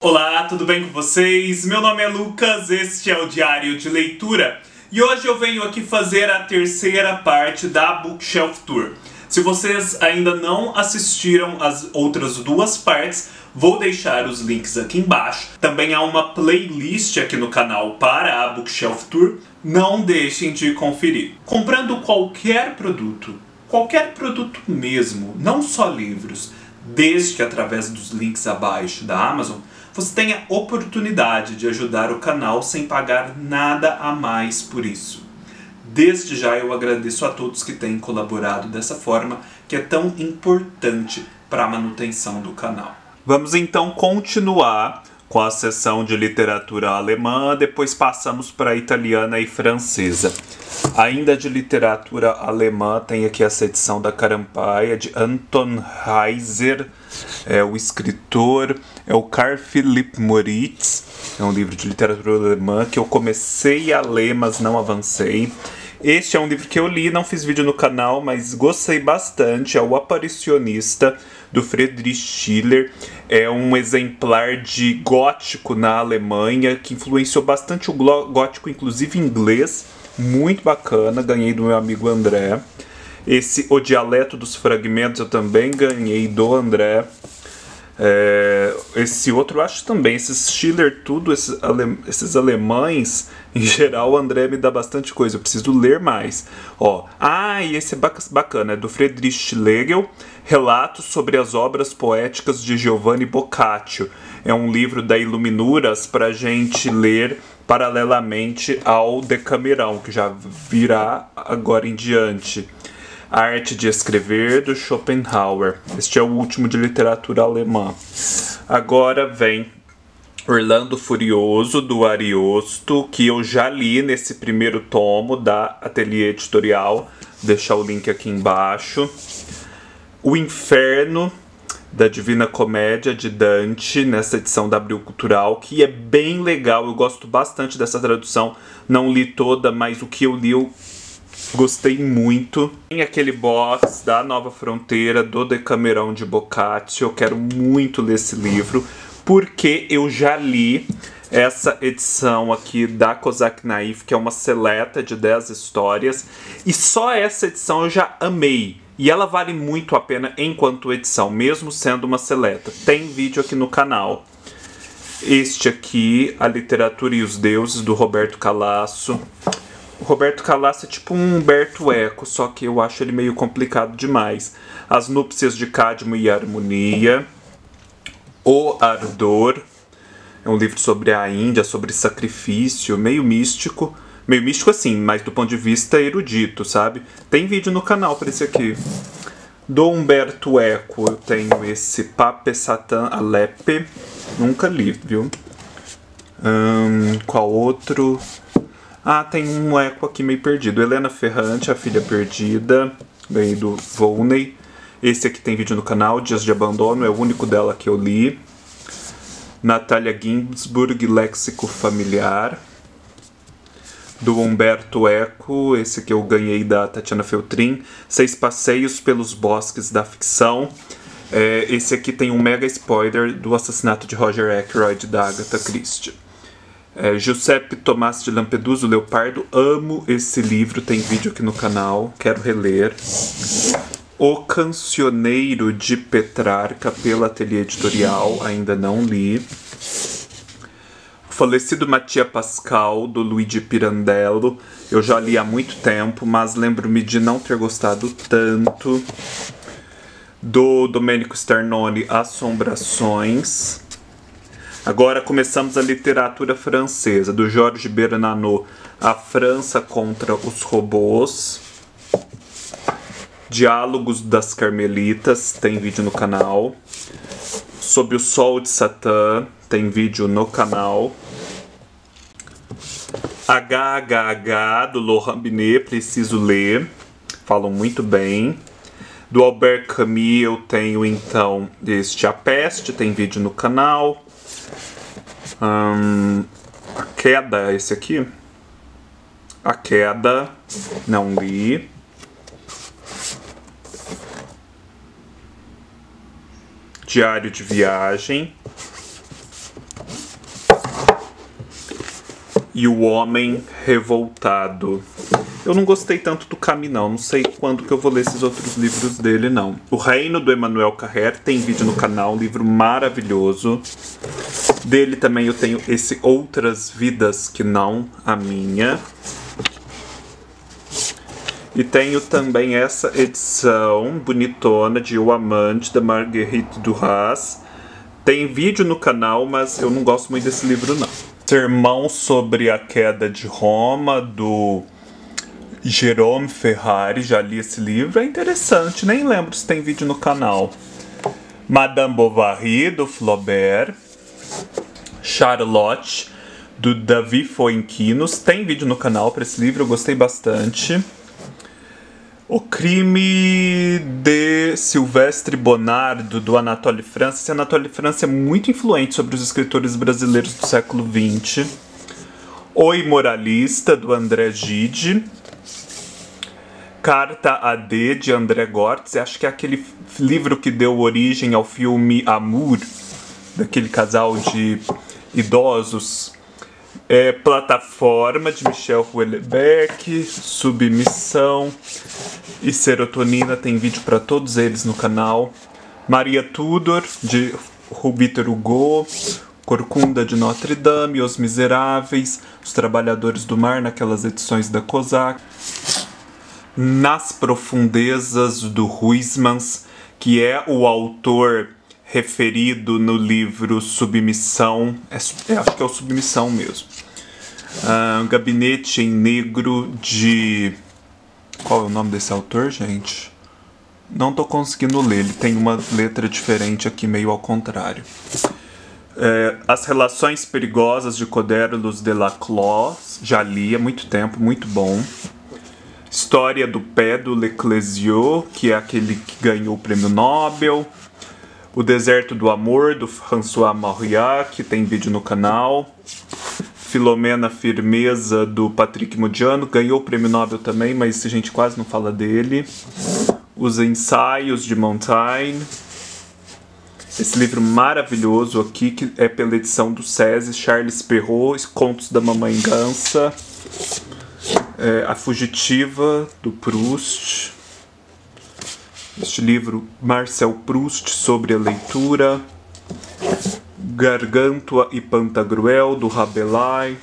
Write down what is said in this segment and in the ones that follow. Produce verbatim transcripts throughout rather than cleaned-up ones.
Olá, tudo bem com vocês? Meu nome é Lucas, este é o Diário de Leitura e hoje eu venho aqui fazer a terceira parte da Bookshelf Tour. Se vocês ainda não assistiram as outras duas partes, vou deixar os links aqui embaixo. Também há uma playlist aqui no canal para a Bookshelf Tour, não deixem de conferir. Comprando qualquer produto, qualquer produto mesmo, não só livros, desde que através dos links abaixo da Amazon, você tem a oportunidade de ajudar o canal sem pagar nada a mais por isso. Desde já eu agradeço a todos que têm colaborado dessa forma, que é tão importante para a manutenção do canal. Vamos então continuar com a seção de literatura alemã, depois passamos para a italiana e francesa. Ainda de literatura alemã, tem aqui essa edição da Carampaia, de Anton Heiser, é o escritor, é o Karl Philipp Moritz, é um livro de literatura alemã que eu comecei a ler, mas não avancei. Este é um livro que eu li, não fiz vídeo no canal, mas gostei bastante, é O Aparicionista, do Friedrich Schiller. É um exemplar de gótico na Alemanha, que influenciou bastante o gótico, inclusive inglês, muito bacana, ganhei do meu amigo André. Esse O Dialeto dos Fragmentos eu também ganhei do André. É, esse outro eu acho também, esses Schiller tudo, esses, ale, esses alemães, em geral o André me dá bastante coisa, eu preciso ler mais. Ó, ah, e esse é bacana, é do Friedrich Schlegel, Relatos sobre as Obras Poéticas de Giovanni Boccaccio. É um livro da Iluminuras pra gente ler paralelamente ao Decamerão, que já virá agora em diante. A Arte de Escrever, do Schopenhauer. Este é o último de literatura alemã. Agora vem Orlando Furioso, do Ariosto, que eu já li nesse primeiro tomo da Ateliê Editorial. Vou deixar o link aqui embaixo. O Inferno, da Divina Comédia, de Dante, nessa edição da Abril Cultural, que é bem legal. Eu gosto bastante dessa tradução. Não li toda, mas o que eu li eu gostei muito. Tem aquele box da Nova Fronteira, do Decamerão de Boccaccio. Eu quero muito ler esse livro, porque eu já li essa edição aqui da Cosaque Naif, que é uma seleta de dez histórias. E só essa edição eu já amei. E ela vale muito a pena enquanto edição, mesmo sendo uma seleta. Tem vídeo aqui no canal. Este aqui, A Literatura e os Deuses, do Roberto Calasso. O Roberto Calasso é tipo um Humberto Eco, só que eu acho ele meio complicado demais. As Núpcias de Cadmo e Harmonia. O Ardor. É um livro sobre a Índia, sobre sacrifício, meio místico. Meio místico assim, mas do ponto de vista erudito, sabe? Tem vídeo no canal para esse aqui. Do Humberto Eco eu tenho esse Pape Satan Alepe. Nunca li, viu? Hum, qual outro? Ah, tem um Eco aqui meio perdido. Helena Ferrante, A Filha Perdida. Ganhei do Volney. Esse aqui tem vídeo no canal, Dias de Abandono. É o único dela que eu li. Natália Ginsburg, Léxico Familiar. Do Humberto Eco, esse que eu ganhei da Tatiana Feltrin, Seis Passeios pelos Bosques da Ficção. É, esse aqui tem um mega spoiler do Assassinato de Roger Ackroyd, da Agatha Christie. É, Giuseppe Tomás de Lampedusa, o Leopardo. Amo esse livro, tem vídeo aqui no canal, quero reler. O Cancioneiro de Petrarca, pela Ateliê Editorial, ainda não li. Falecido Mattia Pascal, do Luigi Pirandello. Eu já li há muito tempo, mas lembro-me de não ter gostado tanto. Do Domenico Sternoni, Assombrações. Agora começamos a literatura francesa, do Georges Bernanos, A França contra os Robôs. Diálogos das Carmelitas, tem vídeo no canal. Sobre o Sol de Satã, tem vídeo no canal. H H H, do Laurent Binet, preciso ler. Falam muito bem. Do Albert Camus eu tenho então este A Peste, tem vídeo no canal. Hum, a Queda, esse aqui. A Queda, não li. Diário de Viagem. e o Homem Revoltado. Eu não gostei tanto do Camus, não. Não sei quando que eu vou ler esses outros livros dele, não. O Reino, do Emmanuel Carrère, tem vídeo no canal, um livro maravilhoso. Dele também eu tenho esse Outras Vidas Que Não a Minha. E tenho também essa edição bonitona de O Amante, da Marguerite Duras. Tem vídeo no canal, mas eu não gosto muito desse livro, não. Sermão sobre a Queda de Roma, do Jérôme Ferrari. Já li esse livro, é interessante, nem lembro se tem vídeo no canal. Madame Bovary, do Flaubert. Charlotte, do Davi Foenquinos. Tem vídeo no canal para esse livro, eu gostei bastante. O Crime de Silvestre Bonardo, do Anatole France. Esse Anatole France é muito influente sobre os escritores brasileiros do século vinte. O Imoralista, do André Gide. Carta a D, de André Gortz. Acho que é aquele livro que deu origem ao filme Amour, daquele casal de idosos. É, Plataforma, de Michel Houellebecq. Submissão e Serotonina, tem vídeo para todos eles no canal. Maria Tudor, de Victor Hugo. Corcunda, de Notre Dame. Os Miseráveis, Os Trabalhadores do Mar, naquelas edições da Cosac. Nas Profundezas, do Huysmans, que é o autor referido no livro Submissão. É, é, acho que é o Submissão mesmo. Uh, Gabinete em Negro, de... Qual é o nome desse autor, gente? Não tô conseguindo ler, ele tem uma letra diferente aqui, meio ao contrário. É, As Relações Perigosas, de Codérulus de Laclos, já li há muito tempo, muito bom. História do Pé, do Leclésio, que é aquele que ganhou o prêmio Nobel. O Deserto do Amor, do François Mauriac, que tem vídeo no canal. Filomena Firmeza, do Patrick Modiano, ganhou o prêmio Nobel também, mas a gente quase não fala dele. Os Ensaios de Montaigne. Esse livro maravilhoso aqui, que é pela edição do SESI, Charles Perrault, Contos da Mamãe Gansa. É, A Fugitiva, do Proust. Este livro, Marcel Proust, sobre a leitura. Gargantua e Pantagruel, do Rabelais.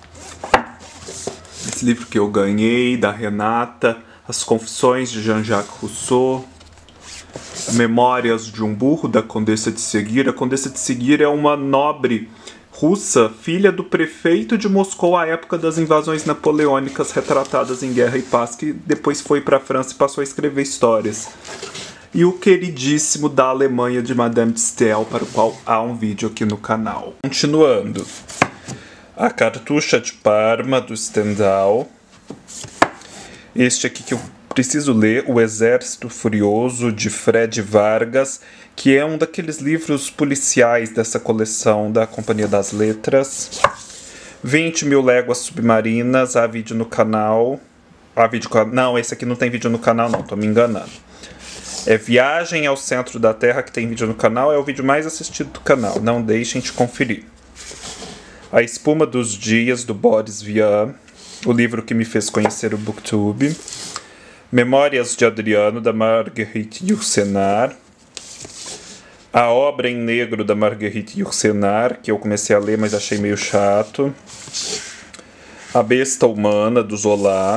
Esse livro que eu ganhei, da Renata. As Confissões, de Jean-Jacques Rousseau. Memórias de um Burro, da Condessa de Seguir. A Condessa de Seguir é uma nobre russa, filha do prefeito de Moscou à época das invasões napoleônicas retratadas em Guerra e Paz, que depois foi para a França e passou a escrever histórias. E o queridíssimo da Alemanha, de Madame de Staël, para o qual há um vídeo aqui no canal. Continuando. A Cartucha de Parma, do Stendhal. Este aqui que eu preciso ler, O Exército Furioso, de Fred Vargas, que é um daqueles livros policiais dessa coleção da Companhia das Letras. vinte mil Léguas Submarinas, há vídeo no canal. Há vídeo... Não, esse aqui não tem vídeo no canal não, tô me enganando. É Viagem ao Centro da Terra, que tem vídeo no canal, é o vídeo mais assistido do canal, não deixem de conferir. A Espuma dos Dias, do Boris Vian, o livro que me fez conhecer o Booktube. Memórias de Adriano, da Marguerite Yourcenar. A Obra em Negro, da Marguerite Yourcenar, que eu comecei a ler, mas achei meio chato. A Besta Humana, do Zola.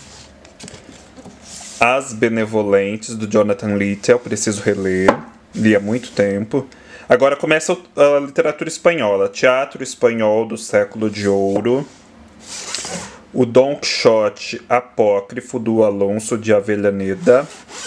As Benevolentes, do Jonathan Littell, preciso reler, li há muito tempo. Agora começa a literatura espanhola, Teatro Espanhol do Século de Ouro. O Don Quixote Apócrifo, do Alonso de Avellaneda.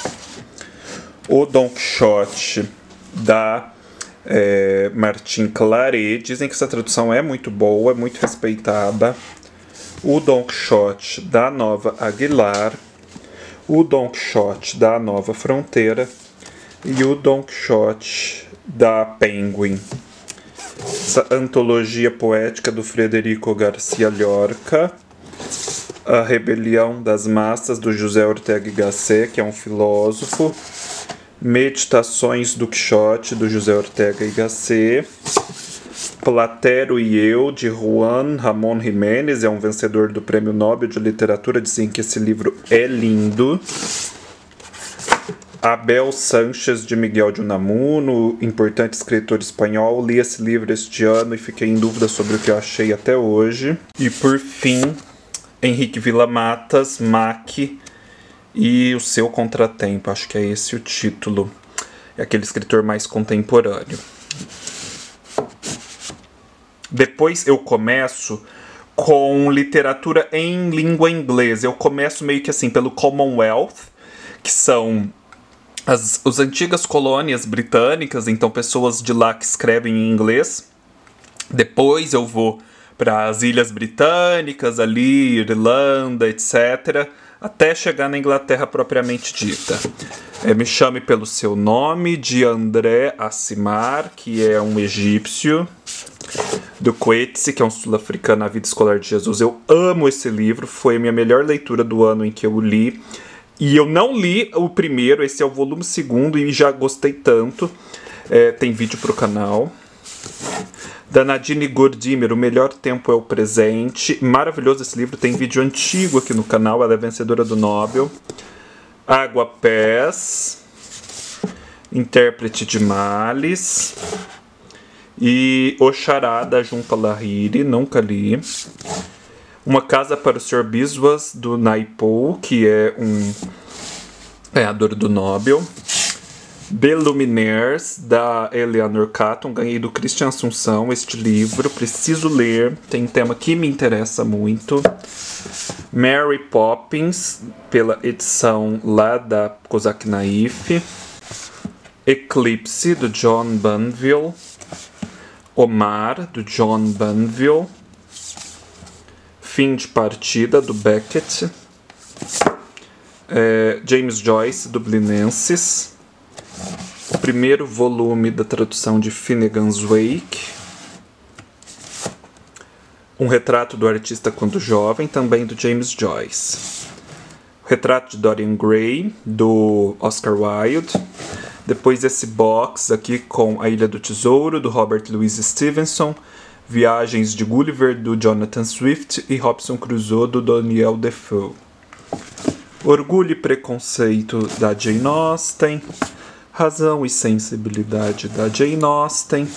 O Don Quixote, da é, Martin Claret. Dizem que essa tradução é muito boa, é muito respeitada. O Don Quixote, da Nova Aguilar. O Don Quixote, da Nova Fronteira. E o Don Quixote, da Penguin. Essa antologia poética do Frederico Garcia Lorca. A Rebelião das Massas, do José Ortega y Gasset, que é um filósofo. Meditações do Quixote, do José Ortega y Gasset. Platero e Eu, de Juan Ramón Jiménez, é um vencedor do Prêmio Nobel de Literatura. Dizem que esse livro é lindo. Abel Sánchez, de Miguel de Unamuno, importante escritor espanhol. Li esse livro este ano e fiquei em dúvida sobre o que eu achei até hoje. E por fim, Henrique Villa-Matas, Mac e o Seu Contratempo. Acho que é esse o título. É aquele escritor mais contemporâneo. Depois eu começo com literatura em língua inglesa. Eu começo meio que assim pelo Commonwealth, que são as, as antigas colônias britânicas, então pessoas de lá que escrevem em inglês. Depois eu vou para as Ilhas Britânicas, ali, Irlanda, etcétera, até chegar na Inglaterra propriamente dita. É, Me Chame Pelo Seu Nome, de André Asimar, que é um egípcio, do Coetzee, que é um sul-africano, A Vida Escolar de Jesus. Eu amo esse livro, foi a minha melhor leitura do ano em que eu li. E eu não li o primeiro, esse é o volume segundo e já gostei tanto. É, tem vídeo pro canal. Da Nadine Gordimer, O Melhor Tempo é o Presente. Maravilhoso esse livro, tem vídeo antigo aqui no canal, ela é vencedora do Nobel. Água Pés, Intérprete de Males. E Oxará, da Jhumpa Lahiri, nunca li. Uma Casa para o senhor Biswas, do Naipaul, que é um ganhador do Nobel. Beluminaires, da Eleanor Catton, ganhei do Christian Assunção este livro, preciso ler, tem um tema que me interessa muito. Mary Poppins, pela edição lá da Kozak Naif. Eclipse, do John Banville. Omar, do John Banville. Fim de Partida, do Beckett. É, James Joyce, Dublinenses. O primeiro volume da tradução de Finnegan's Wake. Um retrato do artista quando jovem, também do James Joyce. O retrato de Dorian Gray, do Oscar Wilde. Depois esse box aqui com A Ilha do Tesouro, do Robert Louis Stevenson. Viagens de Gulliver, do Jonathan Swift. E Robinson Crusoe, do Daniel Defoe. Orgulho e Preconceito, da Jane Austen. Razão e Sensibilidade, da Jane Austen.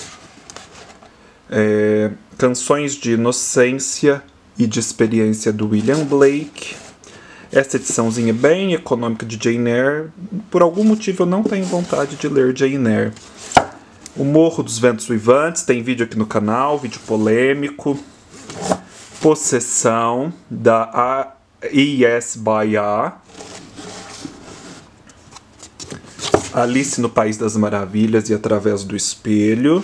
É, Canções de Inocência e de Experiência, do William Blake. Essa ediçãozinha bem econômica de Jane Eyre. Por algum motivo eu não tenho vontade de ler Jane Eyre. O Morro dos Ventos Uivantes, tem vídeo aqui no canal, vídeo polêmico. Possessão, da E S by A. Alice no País das Maravilhas e Através do Espelho.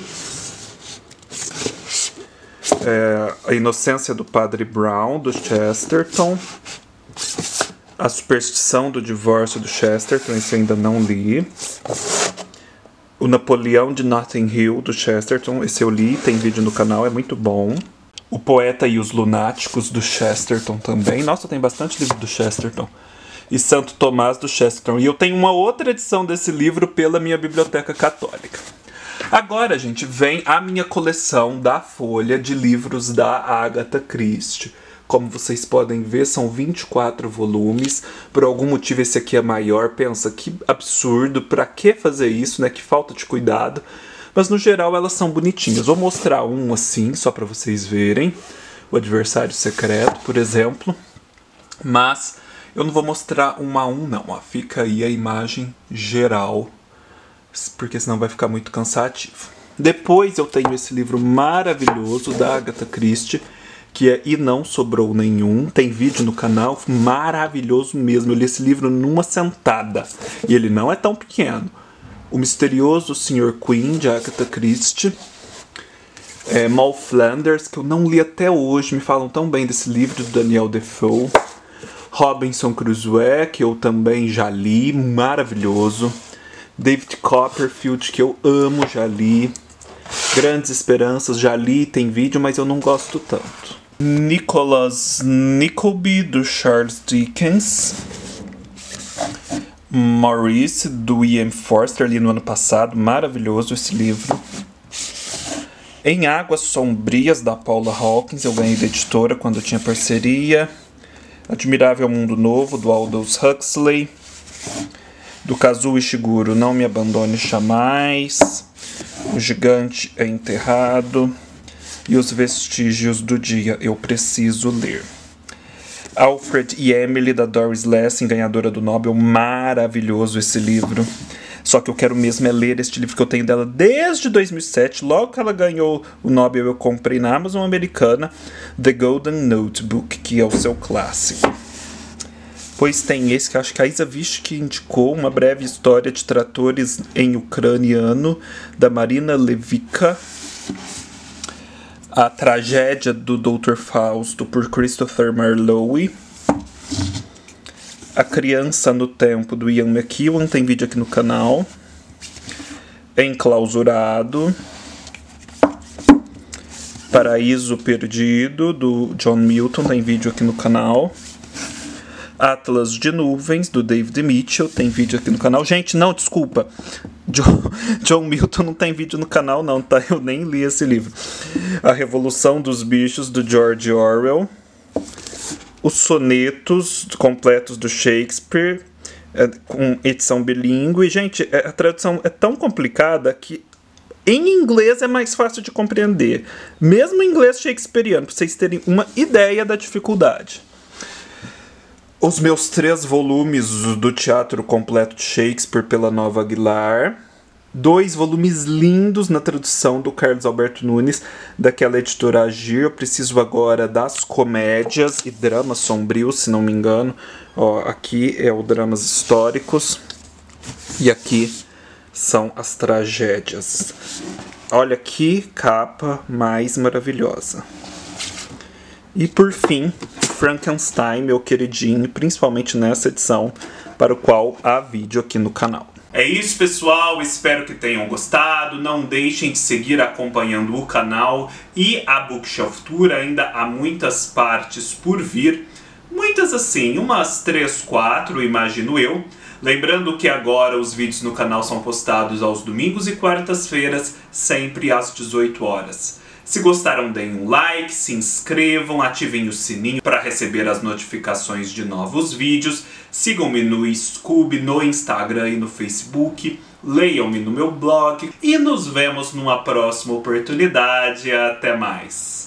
É, A Inocência do Padre Brown, do Chesterton. A Superstição do Divórcio, do Chesterton, esse eu ainda não li. O Napoleão de Notting Hill, do Chesterton, esse eu li, tem vídeo no canal, é muito bom. O Poeta e os Lunáticos, do Chesterton também. Nossa, tem bastante livro do Chesterton. E Santo Tomás, do Chesterton. E eu tenho uma outra edição desse livro pela minha biblioteca católica. Agora, gente, vem a minha coleção da Folha de livros da Agatha Christie. Como vocês podem ver, são vinte e quatro volumes. Por algum motivo esse aqui é maior. Pensa, que absurdo, pra que fazer isso, né? Que falta de cuidado. Mas no geral elas são bonitinhas. Vou mostrar um assim, só pra vocês verem. O Adversário Secreto, por exemplo. Mas eu não vou mostrar um a um, não. Ó. Fica aí a imagem geral, porque senão vai ficar muito cansativo. Depois eu tenho esse livro maravilhoso da Agatha Christie, que é E Não Sobrou Nenhum. Tem vídeo no canal, maravilhoso mesmo. Eu li esse livro numa sentada. E ele não é tão pequeno. O Misterioso senhor Queen, de Agatha Christie. É, Moll Flanders, que eu não li até hoje. Me falam tão bem desse livro, do Daniel Defoe. Robinson Crusoe, que eu também já li. Maravilhoso. David Copperfield, que eu amo, já li. Grandes Esperanças, já li, tem vídeo, mas eu não gosto tanto. Nicholas Nickleby, do Charles Dickens. Maurice, do E M Forster, li no ano passado. Maravilhoso esse livro. Em Águas Sombrias, da Paula Hawkins, eu ganhei da editora quando eu tinha parceria. Admirável Mundo Novo, do Aldous Huxley. Do Kazuo Ishiguro, Não Me Abandone Jamais. O Gigante é Enterrado. E Os Vestígios do Dia, Eu Preciso Ler. Alfred e Emily, da Doris Lessing, ganhadora do Nobel. Maravilhoso esse livro. Só que eu quero mesmo é ler este livro que eu tenho dela desde dois mil e sete. Logo que ela ganhou o Nobel, eu comprei na Amazon americana The Golden Notebook, que é o seu clássico. Pois tem esse que acho que a Isa Vishki indicou, Uma Breve História de Tratores em Ucraniano, da Marina Levica. A Tragédia do doutor Fausto, por Christopher Marlowe. A Criança no Tempo, do Ian McEwan, tem vídeo aqui no canal. Enclausurado. Paraíso Perdido, do John Milton, tem vídeo aqui no canal. Atlas de Nuvens, do David Mitchell, tem vídeo aqui no canal. Gente, não, desculpa. John, John Milton não tem vídeo no canal não, tá? Eu nem li esse livro. A Revolução dos Bichos, do George Orwell. Os sonetos completos do Shakespeare, é, com edição bilíngue. Gente, a tradução é tão complicada que em inglês é mais fácil de compreender. Mesmo em inglês shakespeariano, para vocês terem uma ideia da dificuldade. Os meus três volumes do Teatro Completo de Shakespeare, pela Nova Aguilar. Dois volumes lindos na tradução do Carlos Alberto Nunes, daquela editora Agir. Eu preciso agora das comédias e dramas sombrios, se não me engano. Ó, aqui é o Dramas Históricos e aqui são as tragédias. Olha que capa mais maravilhosa. E por fim, Frankenstein, meu queridinho, principalmente nessa edição, para o qual há vídeo aqui no canal. É isso, pessoal, espero que tenham gostado. Não deixem de seguir acompanhando o canal e a Bookshelf Tour. Ainda há muitas partes por vir, muitas assim, umas três, quatro, imagino eu. Lembrando que agora os vídeos no canal são postados aos domingos e quartas-feiras, sempre às dezoito horas. Se gostaram, deem um like, se inscrevam, ativem o sininho para receber as notificações de novos vídeos. Sigam-me no Scoob, no Instagram e no Facebook. Leiam-me no meu blog. E nos vemos numa próxima oportunidade. Até mais!